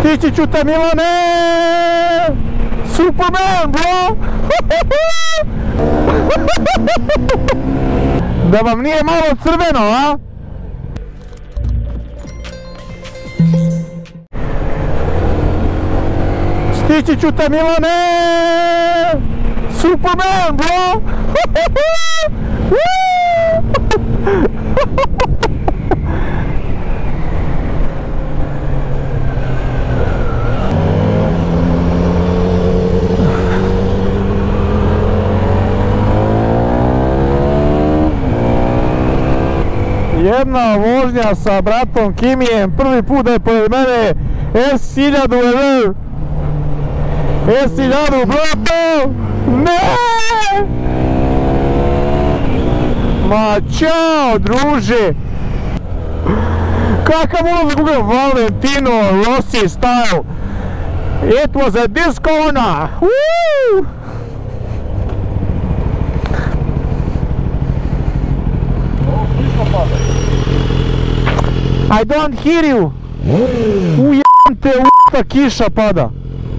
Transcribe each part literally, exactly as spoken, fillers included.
Stići ću te, Milane! Superman, bro! Da vam nije malo crveno, a? Stići ću te, Milane! Superman, bro! Jedna vožnja sa bratom Kimijem, prvi put da je pored mene S hiljadu R. S hiljadu, brato! Ne! Ma čao, druže! Kakav ulazak u ga Valentino Rossi style! It was a disco ona! Woo! I don't hear you! Ujebam te, u***a kiša pada!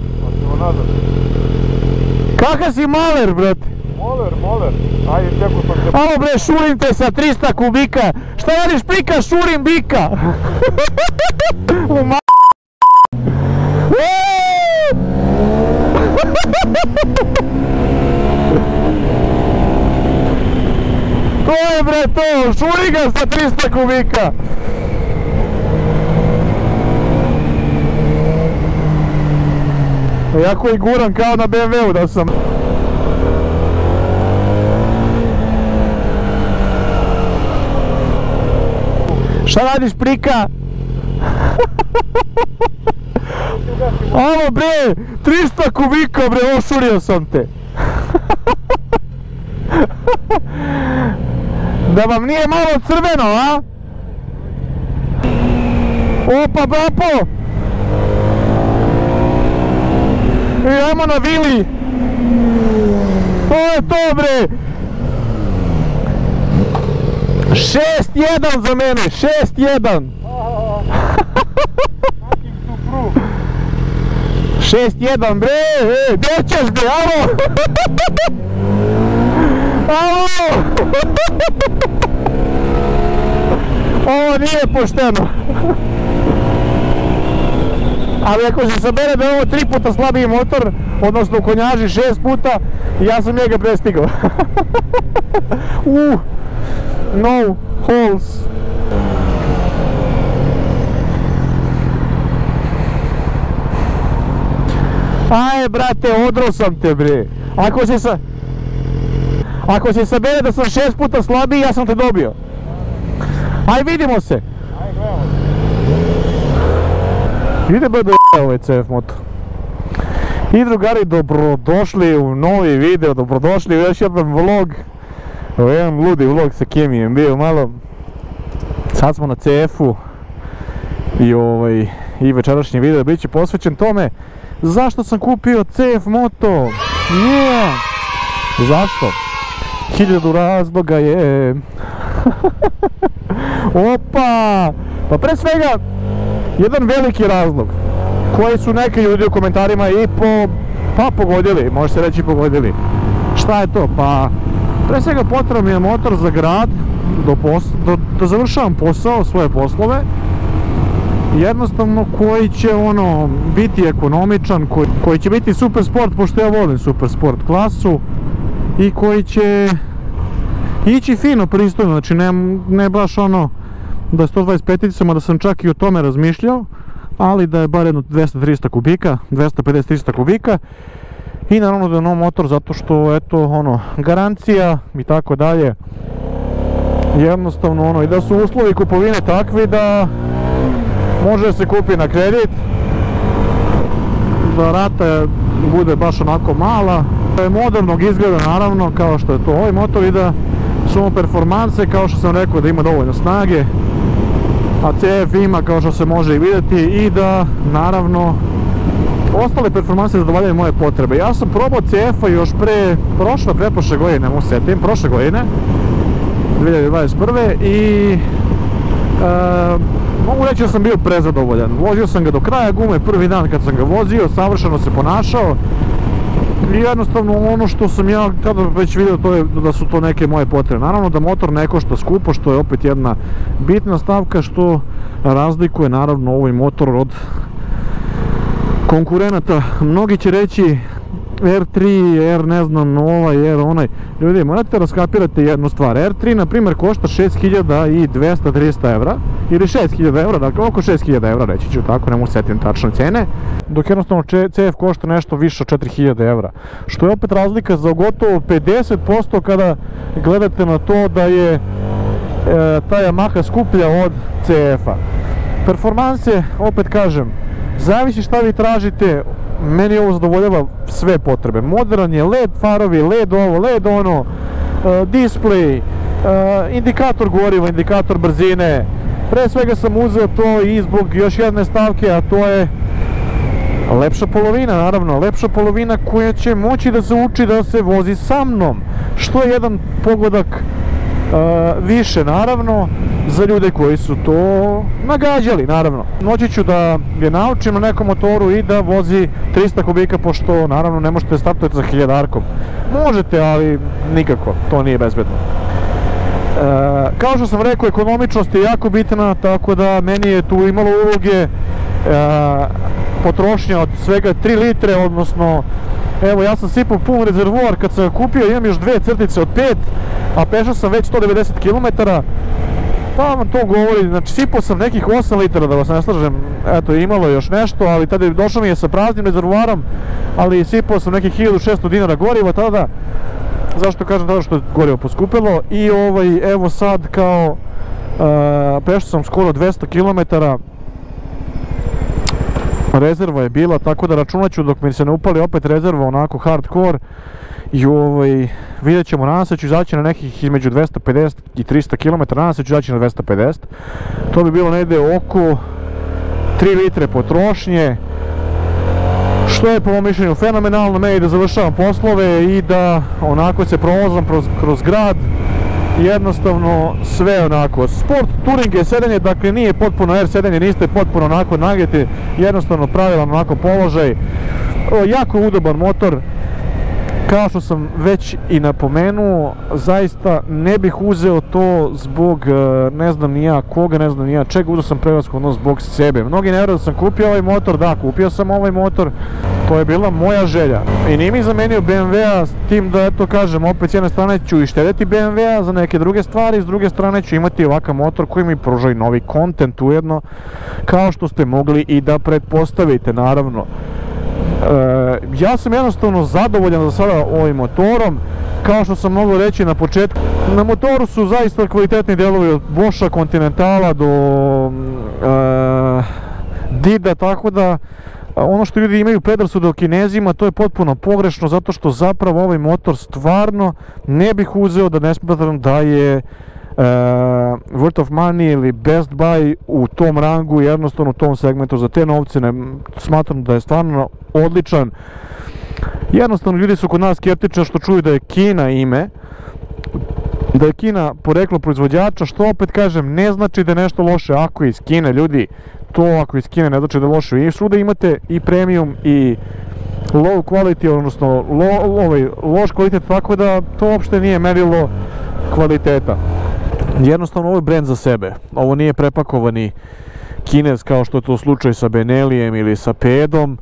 Kakav si maler, brate? Moler, moler. Ajde, teko sam te... Alo bre, šurim te sa trista kubika. Šta radiš, prika, šurim bika? U ma... To je bre to, šuri ga sa trista kubika. Jako i guram kao na B M W-u da sam... Šta radiš, prika? Alo bre, trista kubika bre, ošurio sam te. Da vam nije malo crveno, a? Opa, bapo! I ajmo na vili! To je to, bre! šest jedan za mene, šest jedan! šest jedan, bre! E, gdje ćeš, bre, alo! Alo! Ovo nije pošteno! Ali ako se sabere da je ovo tri puta slabiji motor, odnosno u konjaži šest puta, ja sam njega prestigao. uh, no holes. Aj brate, odro sam te bre. Ako se sa... Ako se sabere da sam šest puta slabiji, ja sam te dobio. Aj vidimo se. Aj gledamo. Ide B B ovaj C F motor. I drugari, dobrodošli u novi video, dobrodošli u još jedan vlog. Ovo je jedan ludi vlog sa Kemijem bio malo. Sad smo na C F-u i ovaj i večerašnji video bit će posvećen tome zašto sam kupio C F moto. Yeah! Zašto? Hiljadu razloga je. Opa! Pa pre svega jedan veliki razlog koji su neki ljudi u komentarima i po, pa pogodili, može se reći pogodili. Šta je to? Pa pre svega potreban mi je motor za grad, do pos, do, da završavam posao, svoje poslove. Jednostavno koji će ono biti ekonomičan, koji, koji će biti super sport, pošto ja volim super sport klasu, i koji će ići fino, pristojno, znači ne, ne baš ono da je sto dvadeset peticama, da sam čak i o tome razmišljao, ali da je bar jedno dvesta do trista kubika, dvesta pedeset do trista kubika, i naravno da je nov motor zato što eto ono garancija i tako dalje, jednostavno ono, i da su uslovi kupovine takvi da može da se kupi na kredit, da rata bude baš onako mala, da je modernog izgleda naravno kao što je to ovaj motor, i da su mu performanse kao što sam rekao da ima dovoljno snage, a C F ima kao što se može i vidjeti, i da naravno ostale performanse zadovoljavaju moje potrebe. Ja sam probao C F-a još pre prošle, pretprošle godine, ne mogu se setim, prošle godine dvije hiljade dvadeset prve i e, mogu reći da sam bio prezadovoljan. Vozio sam ga do kraja gume prvi dan kad sam ga vozio, savršeno se ponašao. I jednostavno ono što sam ja tada već vidio, to je da su to neke moje potrebe. Naravno da motor ne košta skupo, što je opet jedna bitna stavka, što razlikuje naravno ovaj motor od konkurenata. Mnogi će reći R tri, R ne znam, ovaj, R onaj. Ljudi, morate raskapirati jednu stvar. R tri, na primjer, košta šest hiljada dvesta do trista evra, ili šest hiljada evra, dakle oko šest hiljada evra, reći ću tako, ne mogu setim tačne cene, dok jednostavno C F košta nešto više od četiri hiljade evra, što je opet razlika za gotovo pedeset posto kada gledate na to da je e, ta Yamaha skuplja od C F-a. Performanse, opet kažem, zavisi šta vi tražite. Meni ovo zadovoljava sve potrebe. Modern je, L E D farovi, L E D ovo, L E D ono, uh, display, uh, indikator goriva, indikator brzine. Pre svega sam uzeo to i zbog još jedne stavke, a to je lepša polovina, naravno, lepša polovina koja će moći da se uči da se vozi sa mnom, što je jedan pogledak uh, više, naravno, za ljude koji su to nagađali, naravno. Moći ću da je naučim na nekom motoru i da vozi trista kubika, pošto naravno ne možete startovati za hiljadarkom. Možete, ali nikako, to nije bezbedno. E, kao što sam rekao, ekonomičnost je jako bitna, tako da meni je tu imalo uloge e, potrošnja od svega tri litre, odnosno evo, ja sam sipao pun rezervoar kad sam ga kupio, imam još dve crtice od pet, a pešao sam već sto devedeset kilometara. Pa vam to govori, znači sipao sam nekih osam litara, da vas ne slažem, eto, imalo je još nešto, ali tada je došao mi je sa praznim rezervoarom, ali sipao sam nekih hiljadu šesto dinara goriva tada. Zašto kažem tada? Što je gorivo poskupilo. I ovaj, evo sad kao uh, prešao sam skoro dvesta kilometara, rezerva je bila, tako da računat ću dok mi se ne upali opet rezerva onako hardcore. I ovaj, vidjet ćemo, nadam se ću izaći na nekih između dvesta pedeset i trista kilometara, nadam se ću izaći na dvesta pedeset. To bi bilo negde oko tri litre potrošnje, što je po mom mišljenju fenomenalno. Meni da završavam poslove i da onako se provozam kroz, kroz grad, jednostavno sve onako. Sport touring je sedenje, dakle nije potpuno R sedenje, niste potpuno onako nageti, jednostavno pravilan onako položaj. O, jako udoban motor. Kao što sam već i napomenuo, zaista ne bih uzeo to zbog ne znam ni ja koga, ne znam ni ja čega, uzeo sam prevashodno zbog sebe. Mnogi ne vjeruju da sam kupio ovaj motor, da, kupio sam ovaj motor, to je bila moja želja. I nije mi zamenio B M W-a, s tim da, eto kažem, opet s jedne strane ću i štedeti B M W-a za neke druge stvari, s druge strane ću imati ovakav motor koji mi pruža i novi kontent ujedno, kao što ste mogli i da pretpostavite, naravno. E, ja sam jednostavno zadovoljan za sada ovim motorom. Kao što sam mogao reći na početku, na motoru su zaista kvalitetni delovi od Boscha, Continentala do e, Dida, tako da ono što ljudi imaju predrasude o Kinezima, to je potpuno pogrešno, zato što zapravo ovaj motor stvarno ne bih uzeo da ne smatram da je Uh, worth of money ili best buy u tom rangu, jednostavno u tom segmentu. Za te novce ne, smatram da je stvarno odličan. Jednostavno ljudi su kod nas skeptični što čuju da je Kina ime, da je Kina poreklo proizvođača, što opet kažem ne znači da je nešto loše ako je iz Kine. Ljudi, to ako je iz Kine ne znači da je loše. I svuda imate i premium i low quality, odnosno lo, ovaj, loš kvalitet, tako da to uopšte nije merilo kvaliteta. Jednostavno ovo je brend za sebe, ovo nije prepakovani Kinez kao što je to slučaj sa Benellijem ili sa Pedom,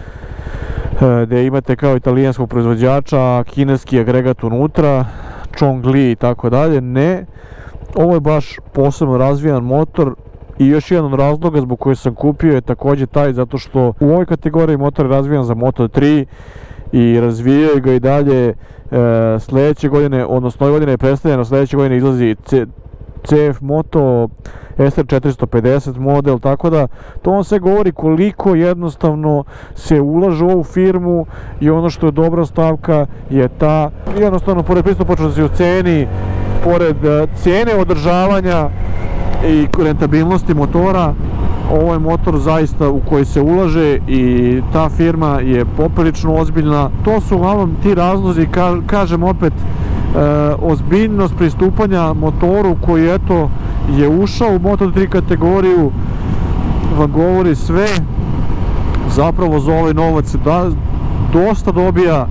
gdje imate kao italijanskog proizvođača kineski agregat unutra, Chongli i tako dalje. Ne, ovo je baš posebno razvijan motor. I još jedan od razloga zbog koje sam kupio je također taj, zato što u ovoj kategoriji motor je razvijan za Moto tri i razvijaju ga i dalje. E, sljedeće godine, odnosno ove godine je predstavljeno, sljedeće godine izlazi C, CF Moto S R četiristo pedeset model, tako da to vam se govori koliko jednostavno se ulaže u ovu firmu. I ono što je dobra stavka je ta, jednostavno pored pristupačnosti u ceni, pored cijene održavanja i rentabilnosti motora, ovo je motor zaista u koji se ulaže i ta firma je poprilično ozbiljna. To su uglavnom ti razlozi, kažem opet, ozbiljnost pristupanja motoru koji eto je ušao u Moto tri kategoriju vam govori sve. Zapravo za ovaj novac da, dosta dobija,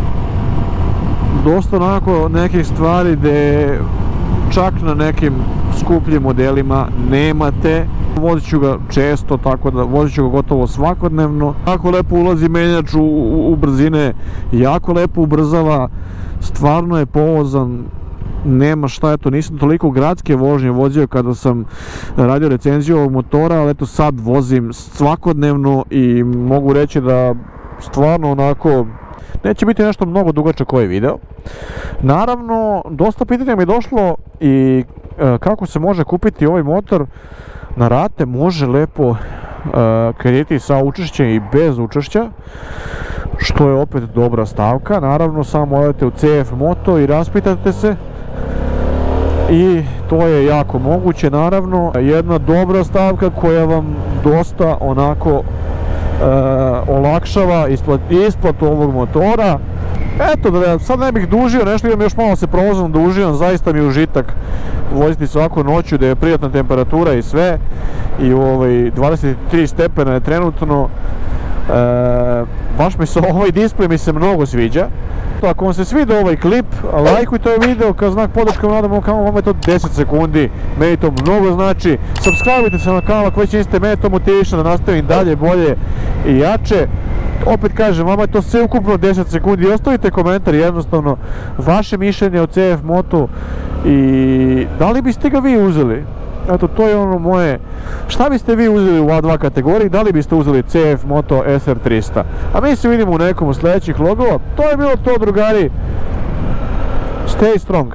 dosta onako nekih stvari gdje čak na nekim skupljim modelima nemate. Vozit ću ga često, tako da vozit ću ga gotovo svakodnevno. Jako lepo ulazi menjač u, u, u brzine, jako lepo ubrzava, stvarno je povozan, nema šta, eto nisam toliko gradske vožnje vozio kada sam radio recenziju ovog motora, ali eto sad vozim svakodnevno i mogu reći da stvarno onako neće biti nešto mnogo dugačak ovaj video. Naravno, dosta pitanja mi je došlo i e, kako se može kupiti ovaj motor na rate. Može lepo e, krediti sa učešćem i bez učešća, što je opet dobra stavka. Naravno, samo odete u C F Moto i raspitate se i to je jako moguće. Naravno, jedna dobra stavka koja vam dosta onako e, olakšava isplat, isplatu ovog motora. Eto, da sad ne bih dužio, nešto idem još malo se provozam da uživam, zaista mi je užitak voziti svako noću, da je prijatna temperatura i sve, i ovaj, dvadeset tri stepena je trenutno. E, baš mi se ovaj displej mi se mnogo sviđa. Ako vam se sviđa ovaj klip, lajkujte ovaj video kao znak podrške, nadam kao vam je to deset sekundi, meni to mnogo znači. Subscribe-ujte se na kanal ako već niste, mene to motiviše da nastavim dalje, bolje i jače. Opet kažem, vama je to sve ukupno deset sekundi i ostavite komentar jednostavno vaše mišljenje o C F Motu i da li biste ga vi uzeli. Eto, to je ono moje, šta biste vi uzeli u A dva kategoriji, da li biste uzeli C F Moto S R tristo. A mi se vidimo u nekom od sljedećih logova. To je bilo to, drugari. Stay strong.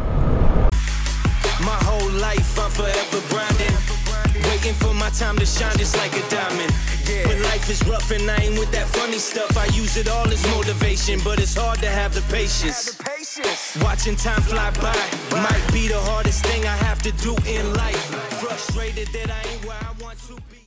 For my time to shine just like a diamond. Yeah. When life is rough and I ain't with that funny stuff, I use it all as motivation, but it's hard to have the patience. Have the patience. Watching time fly by might be the hardest thing I have to do in life. Frustrated that I ain't where I want to be.